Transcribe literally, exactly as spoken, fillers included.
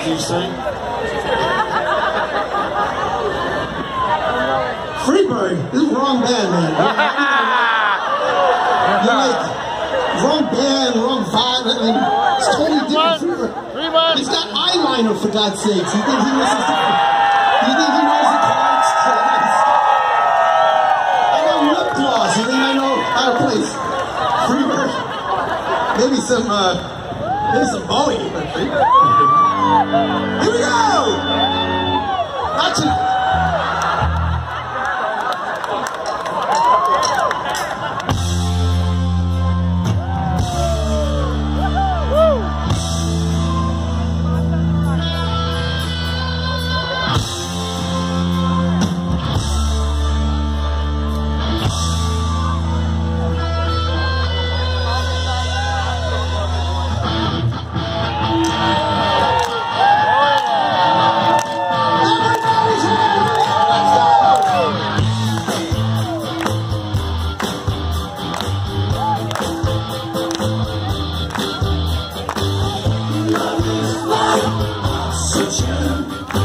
do you sing? Freebird. This is the wrong band, man. You're like, wrong band, wrong vibe. I mean, it's totally different. Freebird. He's got eyeliner, for God's sakes. You think he listens to, you think he knows the chords? I got lip gloss. You think I know how to play Freebird? Maybe some, uh, maybe some Bowie. Here we go! Not tonight. Such a